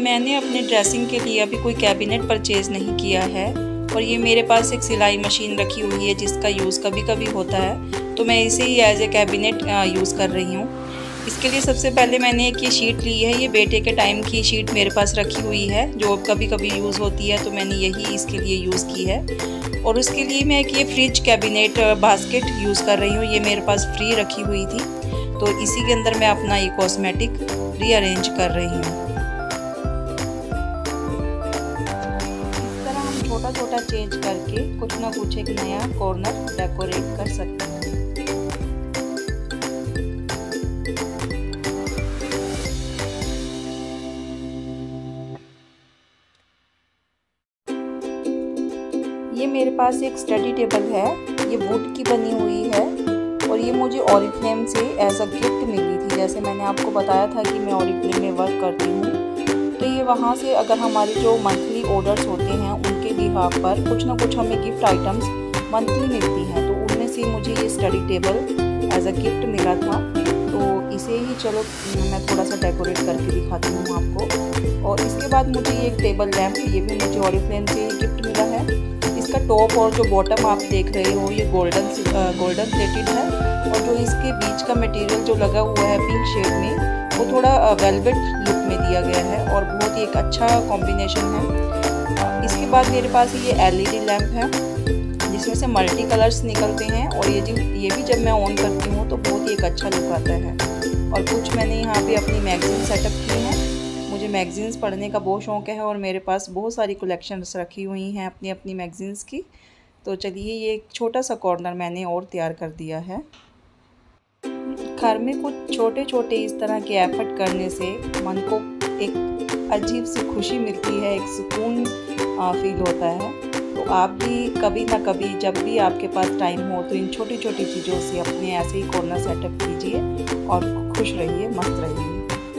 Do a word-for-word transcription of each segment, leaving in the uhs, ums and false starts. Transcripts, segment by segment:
मैंने अपने ड्रेसिंग के लिए अभी कोई कैबिनेट परचेज़ नहीं किया है और ये मेरे पास एक सिलाई मशीन रखी हुई है जिसका यूज़ कभी कभी होता है, तो मैं इसे ही एज ए कैबिनेट यूज़ कर रही हूँ। इसके लिए सबसे पहले मैंने एक ये शीट ली है। ये बेटे के टाइम की शीट मेरे पास रखी हुई है जो कभी कभी यूज़ होती है, तो मैंने यही इसके लिए यूज़ की है। और उसके लिए मैं एक ये फ्रिज कैबिनेट बास्केट यूज़ कर रही हूँ। ये मेरे पास फ्री रखी हुई थी, तो इसी के अंदर मैं अपना ये कॉस्मेटिक रीअरेंज कर रही हूँ। इस तरह हम छोटा छोटा चेंज करके कुछ ना कुछ एक नया कॉर्नर डेकोरेट कर सकते हैं। ये मेरे पास एक स्टडी टेबल है। ये वुड की बनी हुई है और ये मुझे ऑरिफ्लेम से एज अ गिफ्ट मिली थी। जैसे मैंने आपको बताया था कि मैं ऑरिफ्लेम में वर्क करती हूँ, तो ये वहाँ से अगर हमारे जो मंथली ऑर्डर्स होते हैं उनके बिहाफ पर कुछ ना कुछ हमें गिफ्ट आइटम्स मंथली मिलती हैं, तो उनमें से मुझे ये study table as a gift मिला था। तो इसे ही चलो मैं थोड़ा सा डेकोरेट करके दिखाती हूँ आपको। और इसके बाद मुझे ये एक टेबल लैम्प, ये भी मुझे ऑरिफ्लेम से गिफ्ट मिला है। इसका टॉप और जो बॉटम आप देख रहे हो ये गोल्डन गोल्डन प्लेटेड है और जो इसके बीच का मटेरियल जो लगा हुआ है पिंक शेड में वो थोड़ा वेलवेट लुक में दिया गया है और बहुत ही एक अच्छा कॉम्बिनेशन है। इसके बाद मेरे पास ये एलईडी लैम्प है जिसमें से मल्टी कलर्स निकलते हैं और ये जो ये भी जब मैं ऑन करती हूँ तो बहुत ही एक अच्छा लुक आता है। और कुछ मैंने यहाँ पे अपनी मैगजीन सेटअप की है। मुझे मैगजीन्स पढ़ने का बहुत शौक़ है और मेरे पास बहुत सारी कलेक्शंस रखी हुई हैं अपनी अपनी मैगजीन्स की। तो चलिए ये एक छोटा सा कॉर्नर मैंने और तैयार कर दिया है। घर में कुछ छोटे छोटे इस तरह के एफर्ट करने से मन को एक अजीब सी खुशी मिलती है, एक सुकून फील होता है। तो आप भी कभी ना कभी जब भी आपके पास टाइम हो तो इन छोटी छोटी चीज़ों से अपने ऐसे ही कॉर्नर सेटअप कीजिए और खुश रहिए, मस्त रहिए।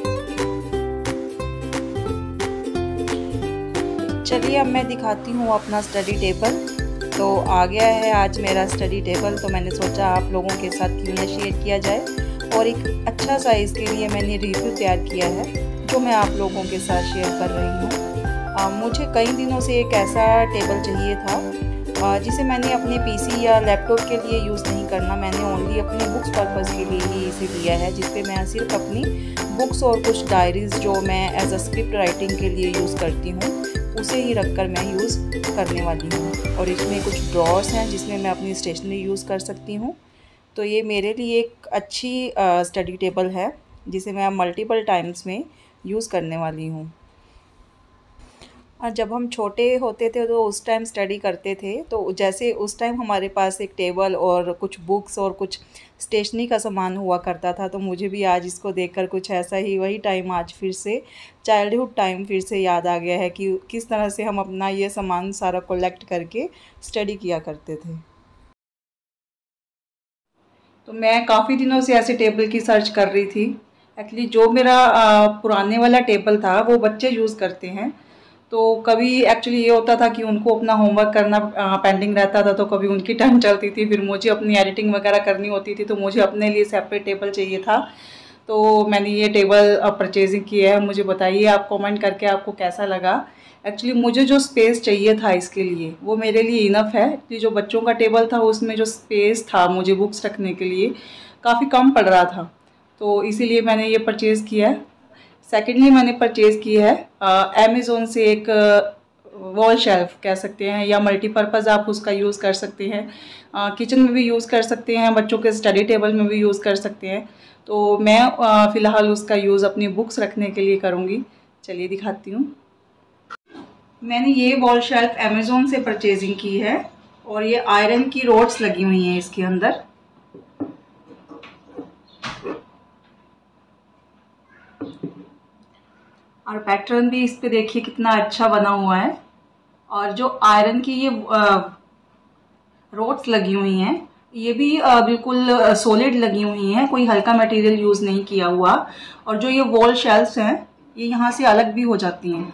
चलिए अब मैं दिखाती हूँ अपना स्टडी टेबल। तो आ गया है आज मेरा स्टडी टेबल, तो मैंने सोचा आप लोगों के साथ क्यों ना शेयर किया जाए। और एक अच्छा सा इसके लिए मैंने रिव्यू तैयार किया है जो मैं आप लोगों के साथ शेयर कर रही हूँ। मुझे कई दिनों से एक ऐसा टेबल चाहिए था आ, जिसे मैंने अपने पीसी या लैपटॉप के लिए यूज़ नहीं करना, मैंने ओनली अपने बुक्स पर्पज़ के लिए ही इसे लिया है, जिस पे मैं सिर्फ अपनी बुक्स और कुछ डायरीज़ जो मैं एज अ स्क्रिप्ट राइटिंग के लिए यूज़ करती हूँ उसे ही रखकर मैं यूज़ करने वाली हूँ। और इसमें कुछ ड्रॉर्स हैं जिसमें मैं अपनी स्टेशनरी यूज़ कर सकती हूँ। तो ये मेरे लिए एक अच्छी स्टडी टेबल है जिसे मैं मल्टीपल टाइम्स में यूज़ करने वाली हूँ। और जब हम छोटे होते थे तो उस टाइम स्टडी करते थे, तो जैसे उस टाइम हमारे पास एक टेबल और कुछ बुक्स और कुछ स्टेशनरी का सामान हुआ करता था, तो मुझे भी आज इसको देखकर कुछ ऐसा ही वही टाइम आज फिर से चाइल्डहुड टाइम फिर से याद आ गया है कि किस तरह से हम अपना ये सामान सारा कलेक्ट करके स्टडी किया करते थे। तो मैं काफ़ी दिनों से ऐसे टेबल की सर्च कर रही थी। एक्चुअली जो मेरा पुराने वाला टेबल था वो बच्चे यूज़ करते हैं, तो कभी एक्चुअली ये होता था कि उनको अपना होमवर्क करना पेंडिंग रहता था, तो कभी उनकी टर्न चलती थी, फिर मुझे अपनी एडिटिंग वगैरह करनी होती थी, तो मुझे अपने लिए सेपरेट टेबल चाहिए था। तो मैंने ये टेबल परचेजिंग की है। मुझे बताइए आप कमेंट करके आपको कैसा लगा। एक्चुअली मुझे जो स्पेस चाहिए था इसके लिए वो मेरे लिए इनफ है, कि जो बच्चों का टेबल था उसमें जो स्पेस था मुझे बुक्स रखने के लिए काफ़ी कम पड़ रहा था, तो इसीलिए मैंने ये परचेज़ किया है। सेकेंडली मैंने परचेज़ की है अमेज़ोन से एक वॉल शेल्फ कह सकते हैं, या मल्टीपर्पज़ आप उसका यूज़ कर सकते हैं। किचन में भी यूज़ कर सकते हैं, बच्चों के स्टडी टेबल में भी यूज़ कर सकते हैं। तो मैं फ़िलहाल उसका यूज़ अपनी बुक्स रखने के लिए करूँगी। चलिए दिखाती हूँ। मैंने ये वॉल शेल्फ अमेज़ोन से परचेजिंग की है और ये आयरन की रोड्स लगी हुई हैं इसके अंदर। और पैटर्न भी इस पे देखिए कितना अच्छा बना हुआ है। और जो आयरन की ये रोड्स लगी हुई हैं ये भी बिल्कुल सॉलिड लगी हुई हैं, कोई हल्का मटेरियल यूज़ नहीं किया हुआ। और जो ये वॉल शेल्फ्स हैं ये यहाँ से अलग भी हो जाती हैं।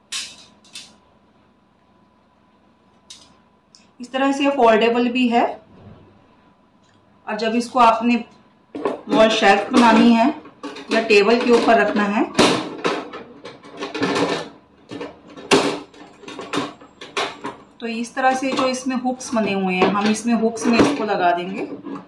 इस तरह से ये फोल्डेबल भी है और जब इसको आपने वॉल शेल्फ बनानी है या टेबल के ऊपर रखना है तो इस तरह से जो इसमें हुक्स बने हुए हैं, हम इसमें हुक्स में इसको लगा देंगे।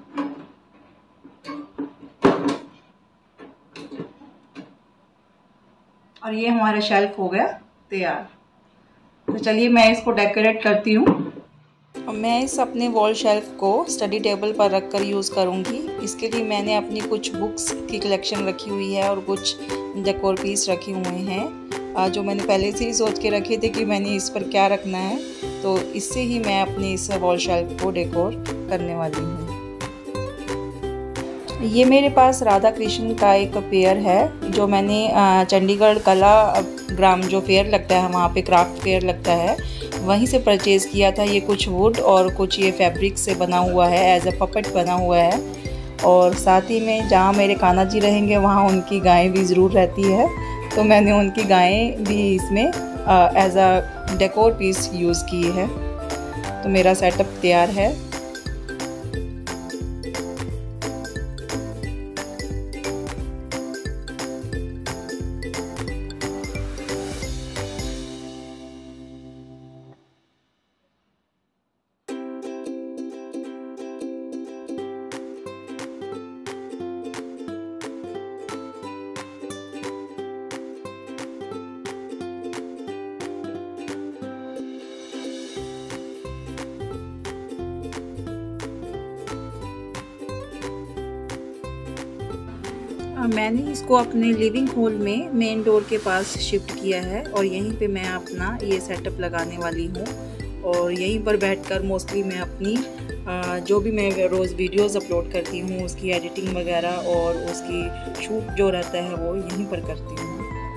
और ये हमारा शेल्फ हो गया तैयार। तो चलिए मैं इसको डेकोरेट करती हूँ। मैं इस अपने वॉल शेल्फ को स्टडी टेबल पर रखकर यूज़ करूँगी। इसके लिए मैंने अपनी कुछ बुक्स की कलेक्शन रखी हुई है और कुछ डेकोर पीस रखे हुए हैं जो मैंने पहले से ही सोच के रखे थे कि मैंने इस पर क्या रखना है, तो इससे ही मैं अपने इस वॉल शेल्फ को डेकोर करने वाली हूँ। ये मेरे पास राधा कृष्ण का एक पेयर है जो मैंने चंडीगढ़ कला ग्राम जो फेयर लगता है, वहाँ पे क्राफ्ट फेयर लगता है, वहीं से परचेज़ किया था। ये कुछ वुड और कुछ ये फैब्रिक से बना हुआ है, एज अ पपेट बना हुआ है। और साथ ही में जहाँ मेरे कान्हा जी रहेंगे वहाँ उनकी गायें भी ज़रूर रहती है, तो मैंने उनकी गायें भी इसमें as a decor piece use की है। तो मेरा सेटअप तैयार है। मैंने इसको अपने लिविंग हॉल में मेन डोर के पास शिफ्ट किया है और यहीं पे मैं अपना ये सेटअप लगाने वाली हूँ। और यहीं पर बैठकर मोस्टली मैं अपनी जो भी मैं रोज़ वीडियोस अपलोड करती हूँ उसकी एडिटिंग वगैरह और उसकी शूट जो रहता है वो यहीं पर करती हूँ।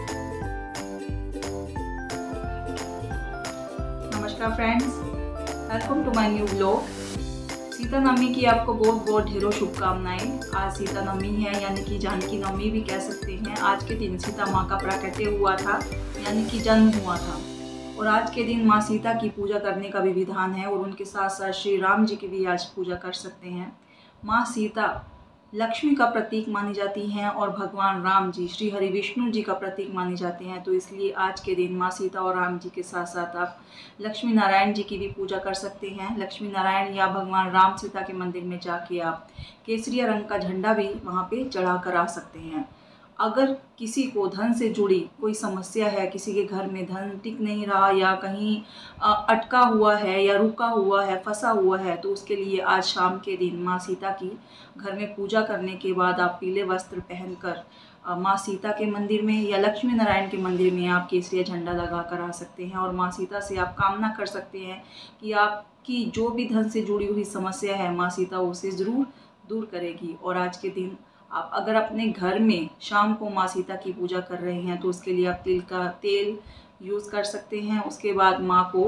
नमस्कार friends, welcome to my new blog. Sita Navami की आपको बहुत बहुत ढेरों शुभकामनाएं। आज सीता नवमी है, यानी कि जानकी नवमी भी कह सकते हैं। आज के दिन सीता माँ का प्राकट्य हुआ था, यानी कि जन्म हुआ था। और आज के दिन माँ सीता की पूजा करने का भी विधान है और उनके साथ साथ श्री राम जी की भी आज पूजा कर सकते हैं। माँ सीता लक्ष्मी का प्रतीक मानी जाती हैं और भगवान राम जी श्री हरि विष्णु जी का प्रतीक माने जाते हैं। तो इसलिए आज के दिन माँ सीता और राम जी के साथ साथ आप लक्ष्मी नारायण जी की भी पूजा कर सकते हैं। लक्ष्मी नारायण या भगवान राम सीता के मंदिर में जाके आप केसरिया रंग का झंडा भी वहाँ पे चढ़ा कर आ सकते हैं। अगर किसी को धन से जुड़ी कोई समस्या है, किसी के घर में धन टिक नहीं रहा या कहीं अटका हुआ है या रुका हुआ है, फंसा हुआ है, तो उसके लिए आज शाम के दिन माँ सीता की घर में पूजा करने के बाद आप पीले वस्त्र पहनकर माँ सीता के मंदिर में या लक्ष्मी नारायण के मंदिर में आप केसरिया झंडा लगा कर आ सकते हैं। और माँ सीता से आप कामना कर सकते हैं कि आपकी जो भी धन से जुड़ी हुई समस्या है माँ सीता उसे ज़रूर दूर करेगी। और आज के दिन आप अगर अपने घर में शाम को माँ सीता की पूजा कर रहे हैं तो उसके लिए आप तिल का तेल यूज़ कर सकते हैं। उसके बाद माँ को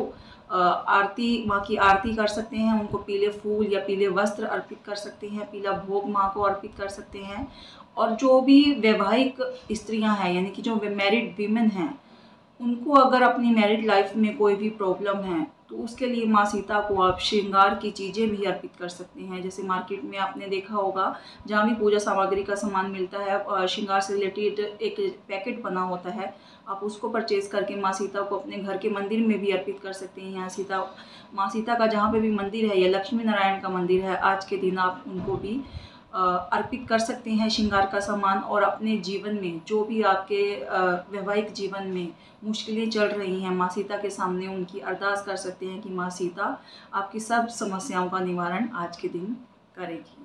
आरती माँ की आरती कर सकते हैं, उनको पीले फूल या पीले वस्त्र अर्पित कर सकते हैं, पीला भोग माँ को अर्पित कर सकते हैं। और जो भी वैवाहिक स्त्रियां हैं, यानी कि जो मैरिड वीमेन हैं, उनको अगर अपनी मैरिड लाइफ में कोई भी प्रॉब्लम है तो उसके लिए माँ सीता को आप श्रृंगार की चीज़ें भी अर्पित कर सकते हैं। जैसे मार्केट में आपने देखा होगा जहाँ भी पूजा सामग्री का सामान मिलता है, श्रृंगार से रिलेटेड एक पैकेट बना होता है, आप उसको परचेज़ करके माँ सीता को अपने घर के मंदिर में भी अर्पित कर सकते हैं। यहाँ सीता माँ सीता का जहाँ पे भी मंदिर है या लक्ष्मी नारायण का मंदिर है, आज के दिन आप उनको भी अर्पित कर सकते हैं श्रृंगार का सामान। और अपने जीवन में जो भी आपके वैवाहिक जीवन में मुश्किलें चल रही हैं, माँ सीता के सामने उनकी अरदास कर सकते हैं कि माँ सीता आपकी सब समस्याओं का निवारण आज के दिन करेगी।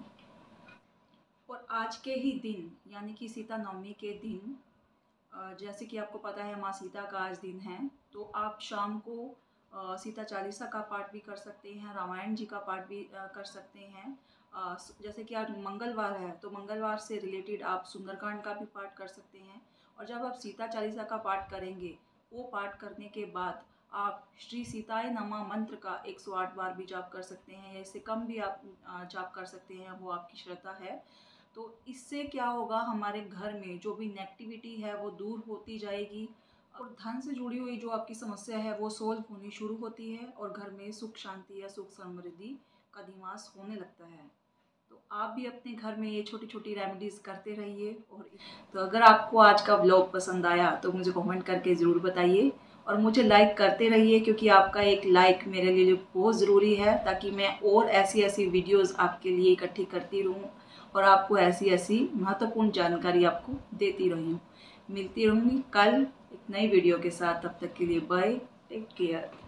और आज के ही दिन यानी कि सीता नवमी के दिन, जैसे कि आपको पता है माँ सीता का आज दिन है, तो आप शाम को सीता चालीसा का पाठ भी कर सकते हैं, रामायण जी का पाठ भी कर सकते हैं। जैसे कि आज मंगलवार है तो मंगलवार से रिलेटेड आप सुंदरकांड का भी पाठ कर सकते हैं। और जब आप सीता चालीसा का पाठ करेंगे, वो पाठ करने के बाद आप श्री सीताय नमः मंत्र का एक सौ आठ बार भी जाप कर सकते हैं या इससे कम भी आप जाप कर सकते हैं, वो आपकी श्रद्धा है। तो इससे क्या होगा, हमारे घर में जो भी नेगेटिविटी है वो दूर होती जाएगी और धन से जुड़ी हुई जो आपकी समस्या है वो सोल्व होनी शुरू होती है और घर में सुख शांति या सुख समृद्धि का निवास होने लगता है। तो आप भी अपने घर में ये छोटी छोटी रेमेडीज़ करते रहिए। और तो अगर आपको आज का व्लॉग पसंद आया तो मुझे कमेंट करके ज़रूर बताइए और मुझे लाइक करते रहिए, क्योंकि आपका एक लाइक मेरे लिए बहुत ज़रूरी है, ताकि मैं और ऐसी ऐसी वीडियोस आपके लिए इकट्ठी करती रहूं और आपको ऐसी ऐसी महत्वपूर्ण जानकारी आपको देती रहूं। मिलती रहूँगी कल एक नई वीडियो के साथ। तब तक के लिए बाय, टेक केयर।